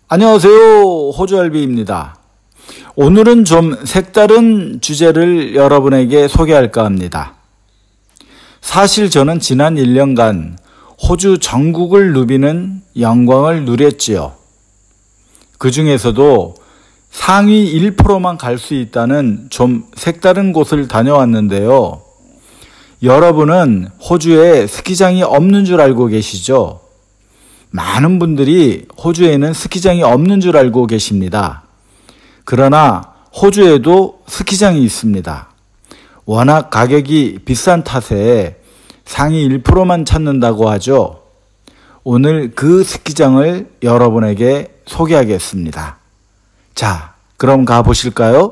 안녕하세요. 호주알비입니다. 오늘은 좀 색다른 주제를 여러분에게 소개할까 합니다. 사실 저는 지난 1년간 호주 전국을 누비는 영광을 누렸지요. 그 중에서도 상위 1%만 갈 수 있다는 좀 색다른 곳을 다녀왔는데요. 여러분은 호주에 스키장이 없는 줄 알고 계시죠? 많은 분들이 호주에는 스키장이 없는 줄 알고 계십니다. 그러나 호주에도 스키장이 있습니다. 워낙 가격이 비싼 탓에 상위 1%만 찾는다고 하죠. 오늘 그 스키장을 여러분에게 소개하겠습니다. 자, 그럼 가보실까요?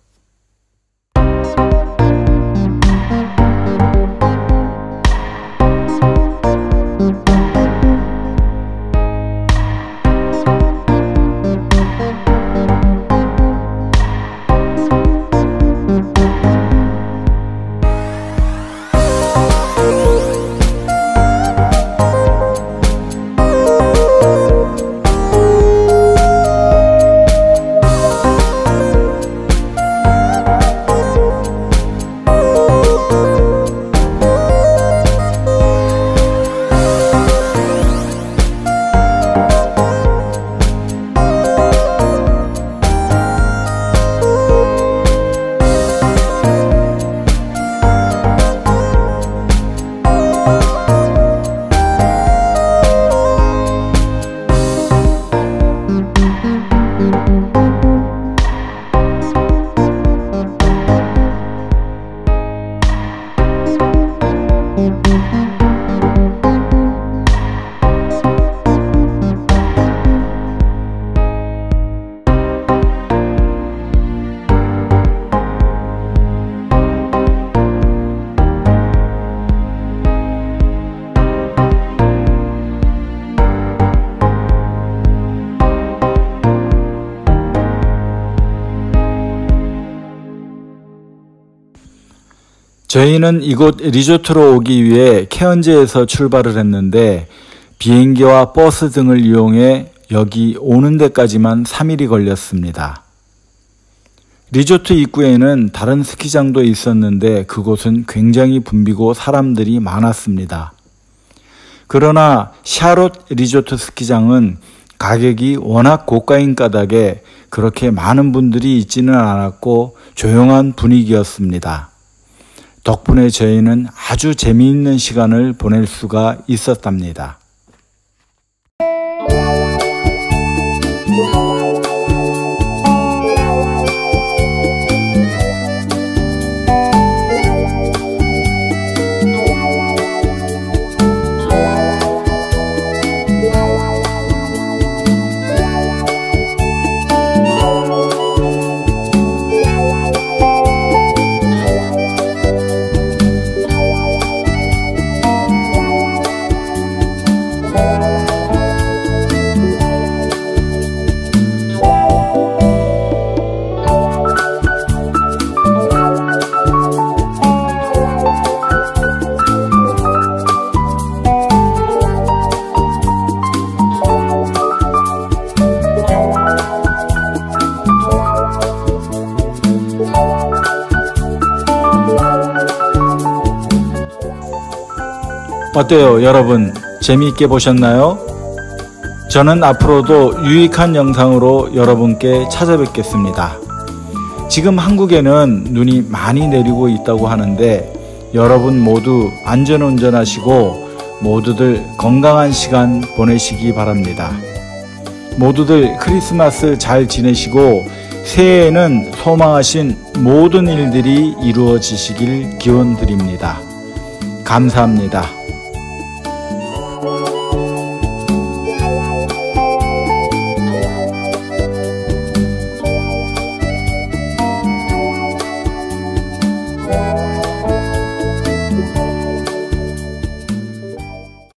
저희는 이곳 리조트로 오기 위해 케언즈에서 출발을 했는데 비행기와 버스 등을 이용해 여기 오는 데까지만 3일이 걸렸습니다. 리조트 입구에는 다른 스키장도 있었는데 그곳은 굉장히 붐비고 사람들이 많았습니다. 그러나 샤롯 리조트 스키장은 가격이 워낙 고가인 까닭에 그렇게 많은 분들이 있지는 않았고 조용한 분위기였습니다. 덕분에 저희는 아주 재미있는 시간을 보낼 수가 있었답니다. 어때요, 여러분? 재미있게 보셨나요? 저는 앞으로도 유익한 영상으로 여러분께 찾아뵙겠습니다. 지금 한국에는 눈이 많이 내리고 있다고 하는데 여러분 모두 안전운전하시고 모두들 건강한 시간 보내시기 바랍니다. 모두들 크리스마스 잘 지내시고 새해에는 소망하신 모든 일들이 이루어지시길 기원드립니다. 감사합니다.